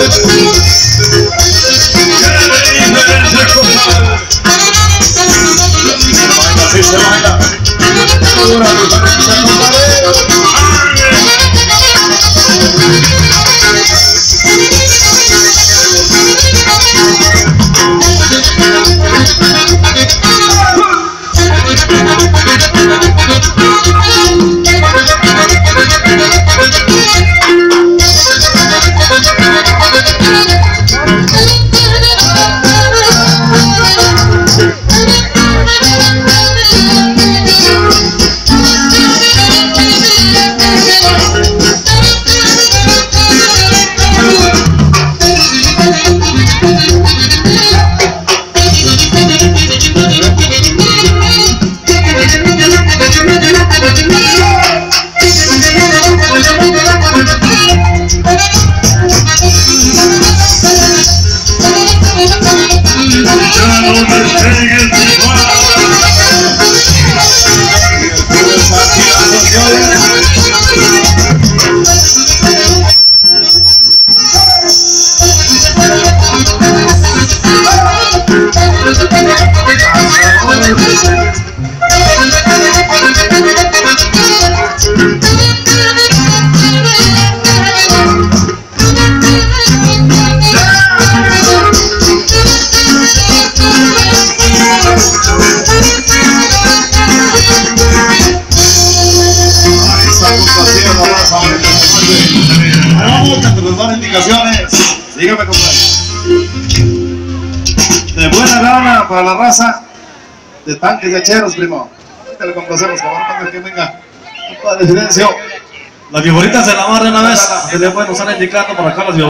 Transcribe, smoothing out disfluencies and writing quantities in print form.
Así se baila. Dígame, compadre. De buena gana para la raza de tanques de hacheros, primo. Te lo complacemos, cabrón, que venga. Compadre, silencio. Las viejoritas se la barra una vez. Se le pueden usar indicando para acá las